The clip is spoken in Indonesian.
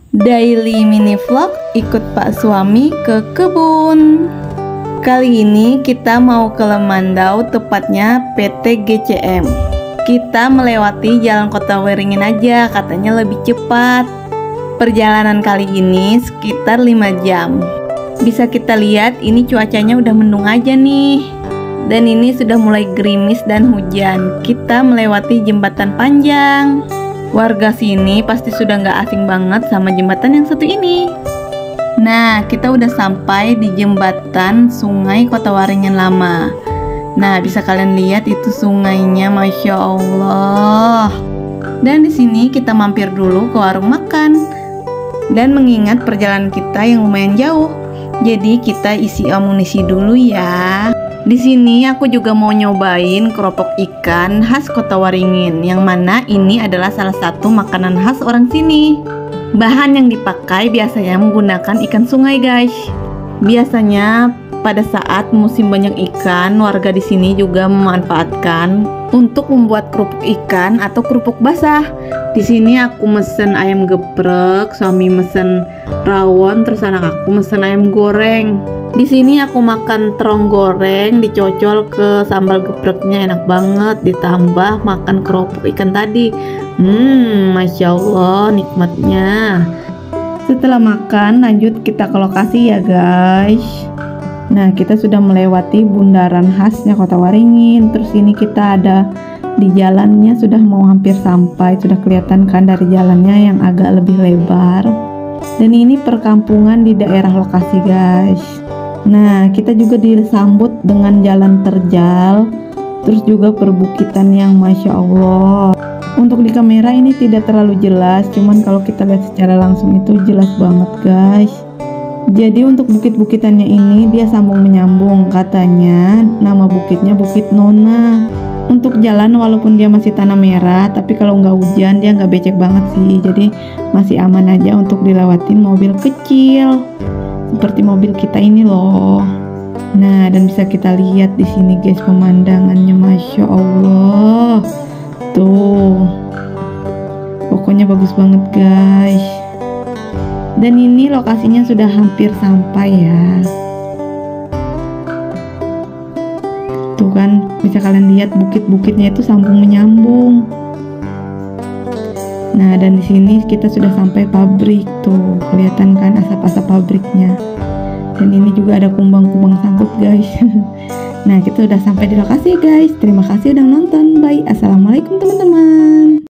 Daily mini vlog ikut Pak Suami ke kebun. Kali ini kita mau ke Lemandau, tepatnya PT GCM. Kita melewati jalan Kota Waringin aja, katanya lebih cepat. Perjalanan kali ini sekitar 5 jam. Bisa kita lihat ini cuacanya udah mendung aja nih. Dan ini sudah mulai gerimis dan hujan. Kita melewati jembatan panjang. Warga sini pasti sudah nggak asing banget sama jembatan yang satu ini. Nah, kita udah sampai di jembatan Sungai Kota Waringin Lama. Nah, bisa kalian lihat itu sungainya, masya Allah. Dan di sini kita mampir dulu ke warung makan. Dan mengingat perjalanan kita yang lumayan jauh, jadi kita isi amunisi dulu ya. Di sini aku juga mau nyobain keropok ikan khas Kota Waringin, yang mana ini adalah salah satu makanan khas orang sini. Bahan yang dipakai biasanya menggunakan ikan sungai, guys. Biasanya pada saat musim banyak ikan, warga di sini juga memanfaatkan untuk membuat kerupuk ikan atau kerupuk basah. Di sini aku mesen ayam geprek, suami mesen rawon, terus anak aku mesen ayam goreng. Di sini aku makan terong goreng dicocol ke sambal gepreknya, enak banget, ditambah makan kerupuk ikan tadi. Masya Allah nikmatnya. Setelah makan lanjut kita ke lokasi ya guys. Nah, kita sudah melewati bundaran khasnya Kota Waringin. Terus ini kita ada di jalannya, sudah mau hampir sampai. Sudah kelihatan kan dari jalannya yang agak lebih lebar. Dan ini perkampungan di daerah lokasi guys. Nah, kita juga disambut dengan jalan terjal, terus juga perbukitan yang masya Allah. Untuk di kamera ini tidak terlalu jelas, cuman kalau kita lihat secara langsung itu jelas banget guys. Jadi untuk bukit-bukitannya ini dia sambung menyambung, katanya nama bukitnya Bukit Nona. Untuk jalan walaupun dia masih tanah merah, tapi kalau nggak hujan dia nggak becek banget sih, jadi masih aman aja untuk dilewatin mobil kecil. Seperti mobil kita ini loh. Nah, dan bisa kita lihat di sini guys pemandangannya, masya Allah. Tuh, pokoknya bagus banget guys. Dan ini lokasinya sudah hampir sampai ya. Tuh kan, bisa kalian lihat bukit-bukitnya itu sambung menyambung. Nah, dan di sini kita sudah sampai pabrik tuh, kelihatan kan asap-asap pabriknya. Dan ini juga ada kumbang-kumbang sangkut guys. Nah, kita udah sampai di lokasi guys. Terima kasih udah nonton. Bye. Assalamualaikum teman-teman.